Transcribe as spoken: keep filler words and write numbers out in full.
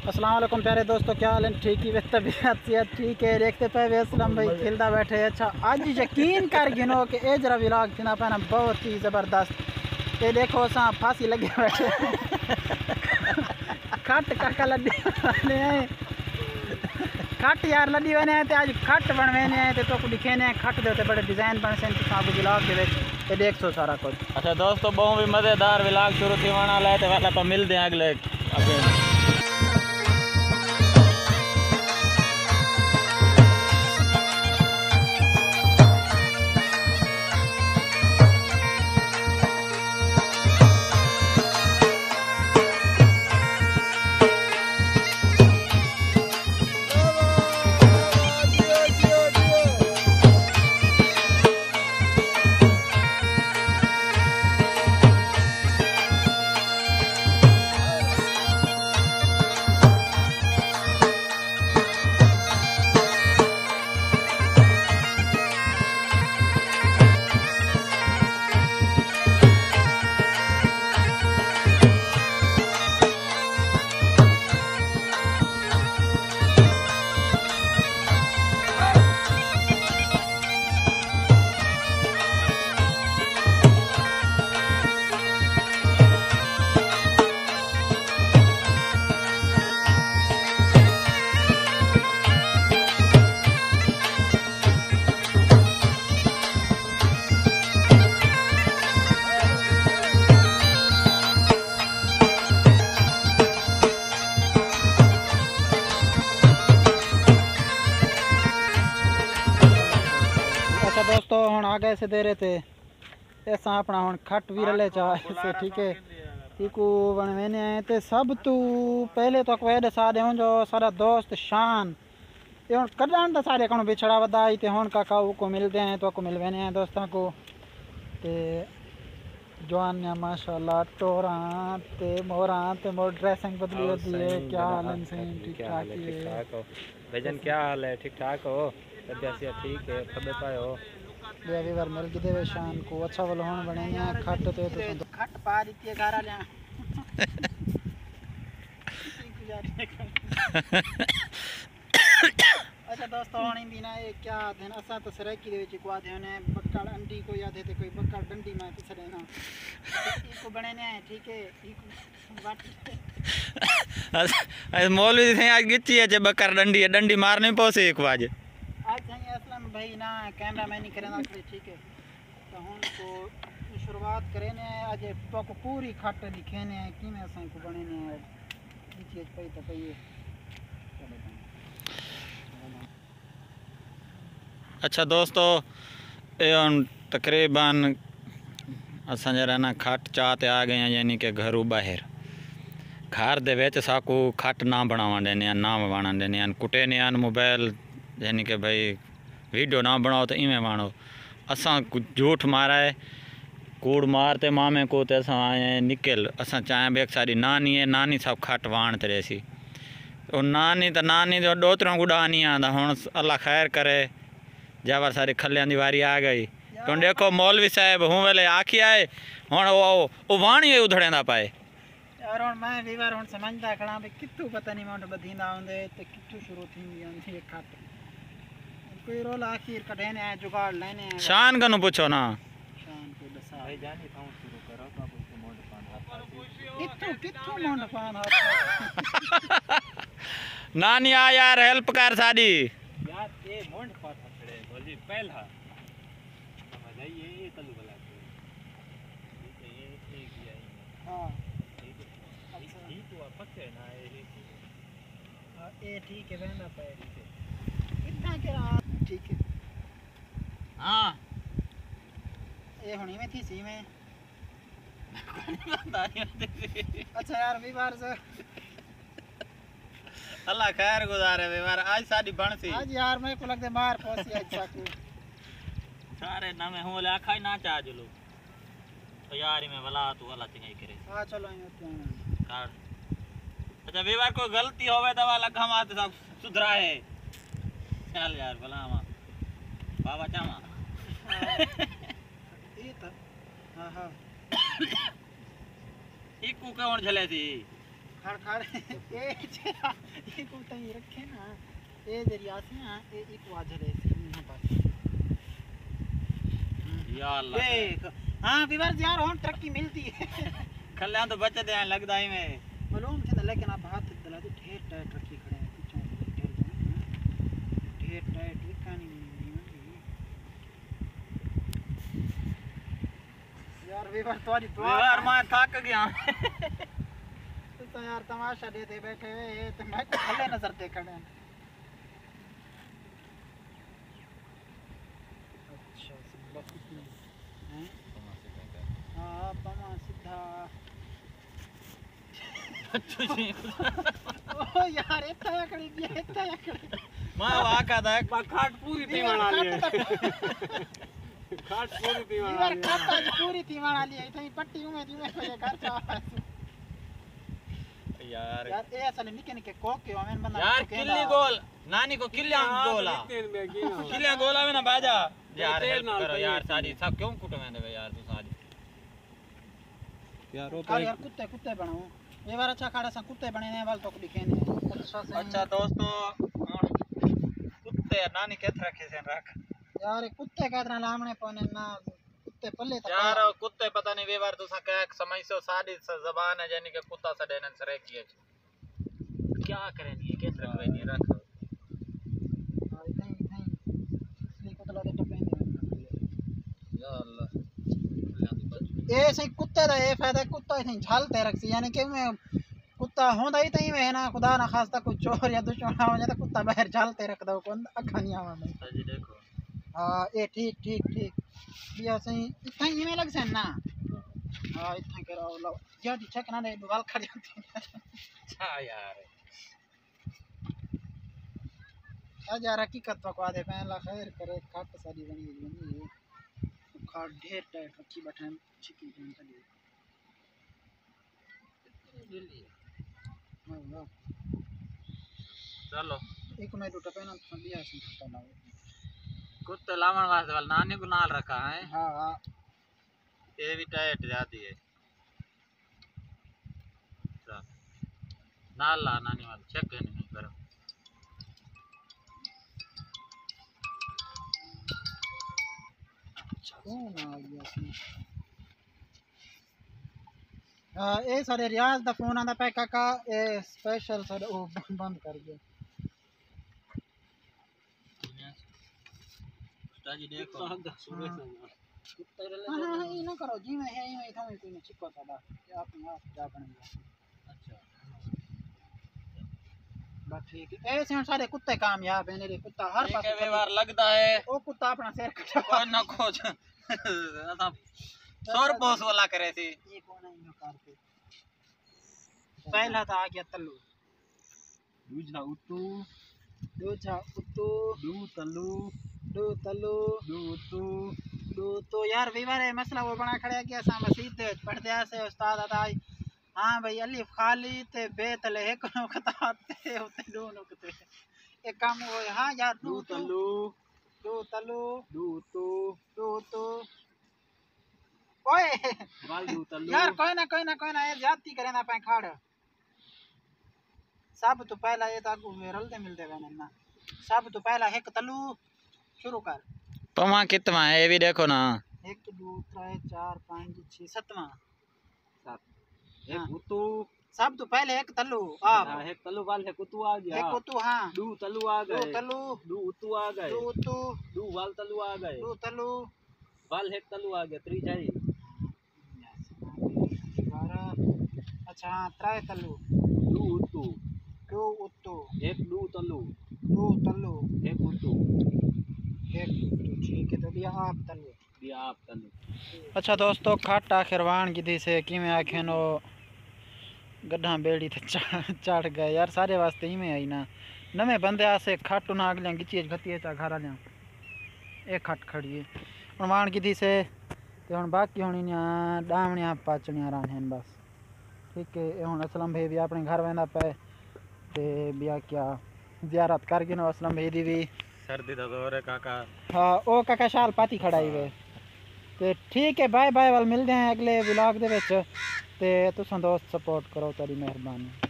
अस्सलाम वालेकुम प्यारे दोस्तों, क्या हाल है? ठीक ही तबीयत सेहत ठीक है। देखते पे असलम भाई खिलदा बैठे। अच्छा आज यकीन कर गिनो कि ए जरा व्लॉग थी ना पाना बहुत ही ज़बरदस्त। ये देखो असा फांसी लगे बैठे खट काका लड्डी बने हैं खट यार लड्डी बने हैं आज खट बनवेने हैं तो को दिखे ने खट दे बड़े डिज़ाइन बन से आप व्लॉग के देख सो सारा कुछ। अच्छा दोस्तों बहुत भी मज़ेदार व्लॉग शुरू थी वाला है तो वाला तो मिलते हैं अगले अपने। दोस्तों हम आगे से दे रहे थे ऐसा अपना हम खट भी रले चाहे से ठीक है इको बनवेने आए थे सब तू पहले तो वेड सारे हो जो सारा दोस्त शान ये हम कदान तो सारे कौन बिछड़ा वदाई थे हन काका को मिलते हैं तो को मिलवेने हैं दोस्तों को ते जवान ने माशाल्लाह टोरा ते मोरा ते मोर ड्रेसिंग बदली होती है। क्या हाल है? सही ठीक ठाक है भजन क्या हाल है? ठीक ठाक हो? तबियत ठीक है? खबर पाए हो? बेबी बार मिल के देवे शान को अच्छा वाला होन बने हैं खट ते तो खट पा दी गारा ले अच्छा दोस्तों होनी भी ना ये क्या दिन असा तो सराकी दे विच को आदे ने बक्कड़ अंडी को याद है ते कोई बक्कड़ डंडी में पिछड़े ना इको बने ने ठीक है इको आज मौलवी थे आज गिच्ची है जे बक्कड़ डंडी है डंडी मारने पहुंचे एक बाज आज नहीं असलम भाई ना कैमरा मैन नहीं करेना ठीक है तो हम को शुरुआत करें ने आज तो को पूरी खट दिखे ने कि में असा को बने ने चीज पई तो पई। अच्छा दोस्तों ये तकरीबन असा जरा ना खट चाहते आ गए हैं यानी कि घरों बाहर घर दे विच साकू खट ना बनावा देने ना बना देने कुटे ने मोबाइल यानी कि भाई वीडियो ना बनाओ तो इवें वाणो असा झूठ मारा है कूड़ मारते मामे को तो असा आए निकल असा चाहे भी एक सारी नानी है नानी सब खट वाणते रहसी और नानी तो नानी तो डोतरों गुड़ा नहीं आता हूँ अल्लाह खैर करे जावर सारी खलियां दी वारी आ गई तो देखो मौलवी साहब हूँ वेले आखी आए हूँ वो वो वाणी उधड़े ना पाए यार हुन मैं भी बार हुन समझदा खड़ा भी कित्थू पता नहीं मोट बधींदा होंदे ते कित्थू शुरू थींदी होंदी ये खट कोई रोल आखिर कढेने है जुगाड़ लेने है शान कनु पूछो ना शान को दसा भाई जानी थाऊ शुरू करो तो कोई मोड पान कित्थू कित्थू मोड पान हाथ नानी आ यार हेल्प कर साडी यार ये मोड पान खड़े बोली पहला समझ आई ये तलु वाला ये ये किया हां ये तो पक्के ना ये हां ये ठीक है बहना पे कितना के ठीक है हां ये होनी में थी सी में अच्छा यार भी बार से अल्लाह खैर गुजारे बेवार आज साडी बनसी आज यार मैं को लगदे मार पहुंची आज साकू सारे नवे हूं ले आखा ना चाह जलो तो यार में भला तू अल्लाह चंगाई करे हां चलो ये काट अच्छा बेवार कोई गलती होवे तो वाला हम आते सब सुधराए चल यार भला मा बाबा चामा ये तो हां हां इकू कौन झले थी खड़ खड़ ए ये को तई रखे ना ए जरिया से हां ए एक वाजर है यहां पास या अल्लाह देख हां विवर यार और तरक्की मिलती है कल्याण तो बचत है लगदा ही में मालूम थे लेकिन आप हाथ दला तो ढेर टाइट रखी खड़े हैं पीछे ढेर ढेर टाइट कहानी यार विवर तुम्हारी दुआ यार मैं थक गया तो यार तमाशा देते बैठे हुए तो मैं खले नजर दे खड़े हैं अच्छा सब हैं हां पमा सीधा ओ यार इतना कड़ी दिया इतना कड़ी मैं वाका था खाट पूरी थी बना ली खाट पूरी थी बना यार ली खाता पूरी थी बना ली इतनी पट्टी में दी में ये घर चा यार यार ए असल निके निके कोक के हमें बंदा यार किल्ली गोल नानी को किल्लियां गोला किल्लियां गोला में ना बाजा यार हेल्प करो यार सारी सब क्यों कुटवे दे यार तू सारी यार वो यार कुत्ते कुत्ते बनाओ ये बार अच्छा खाड़ा सा कुत्ते बने ने वाल तो दिखे नहीं अच्छा से अच्छा दोस्तों कुत्ते नानी के रखे से रख यार कुत्ते का इतना लामने पौने ना कुत्ते पल्ले तक यार कुत्ते पता नहीं वे बार तू सा क्या समय से सारी जबान है यानी कि कुत्ता सा देने से रखी है क्या करें ये कैसे रखवे नहीं रख नहीं नहीं इसलिए को तो लगे टपे नहीं या अल्लाह ए सही कुत्ते दा ए फायदा कुत्ता ही झालते रखसी यानी कि मैं कुत्ता होंदा ही तई में है ना खुदा ना खास्ता कोई चोर या दुश्मन हो जाए तो कुत्ता बाहर झालते रख दो कौन अखा नहीं आवा में जी देखो हां ए ठीक ठीक ठीक बिया सही इतना ही में लग से ना हां इतना करो लो या दी चेक ना दे वाल खड़ जाते अच्छा यार आज यार हकीकत तो को आदे पहला खैर करे काट सारी बनी बनी खाट ढेर टाइट रखी बैठे चिकी जान चली हां चलो एक मिनट उठा पहना तो बिया से खाता ना कुत्ते लामन वास्ते वाल नानी को नाल रखा है हां हां ये भी टाइट जाती है चल नाल ला नानी वाल चेक नहीं करो कौन आ गया इसमें हां ए सारे रियाज दा फोन आंदा पे काका ए स्पेशल सारे ओ बंद कर गया जी देखो हां हां ये ना करो जी में है ये में था कोई नहीं चिपका था ये आप आप जा बनेगा अच्छा बस ठीक है ऐसे हम सारे कुत्ते कामयाब हैं मेरे कुत्ता हर पास व्यवहार लगता है ओ कुत्ता अपना सिर कटा कोई ना खोज सौर पोस वाला करे थी ये कौन है इन करते पहला था आ गया तल्लू दूजा उतू दूजा उतू दू तल्लू दो तल्लू दू उतू दो तो यार विवर है मसला वो बना खड़ा किया सा मसीद पढ़ते से उस्ताद आता हां भाई अलिफ खाली ते बे तले एक नुक्ता ते उते दो नुक्ते एक काम हो हां यार दू तल्लू दो तल्लू दू उतू दो तो ओए वाल दू तल्लू यार कोई ना कोई ना कोई ना ये जाती करे ना पे खाड़ सब तो पहला ये ताकू मेरल दे मिलते बने ना सब तो पहला एक तल्लू शुरू कर पमा कितना है ये भी देखो ना एक दो तीन चार पाँच छह सातवां सात एक उतू सब तो पहले एक तल्लू आप एक तल्लू वाल है कुतू आ गया एक उतू हां दू तल्लू आ दो गए तल्लू दू उतू आ गए दो उतू दू वाल तल्लू आ गए दो तल्लू वाल एक तल्लू आ गया त्री जाई बारह अच्छा हां त्रै तल्लू दू उतू दो उतू एक दू तल्लू दो तल्लू एक उतू एक उतू ठीक है तो दिया आप तल्लू दिया आप तल्लू अच्छा दोस्तों खट आखिरवान की दी से किमें आखे नो गड्ढा बेड़ी ते चढ़ गए यार सारे वास्ते ही में आई ना नवे बंदे आसे खट ना अगले गिची घती चा घर आ एक खट खड़ी है हुन वाण की दी से ते हुन बाकी हुन इन्या डावणिया पाचणिया रान हैं बस ठीक है हुन असलम भाई भी अपने घर वेंदा पे ते बिया क्या ज़ियारत कर गिनो असलम भाई दी भी सर्दी दा दौर है काका हाँ ओ काका शाल पाती खड़ाई वे ते ठीक है बाय बाय वाल मिलते हैं अगले व्लॉग दे विच ते तुसां दोस्त सपोर्ट करो तेरी मेहरबानी।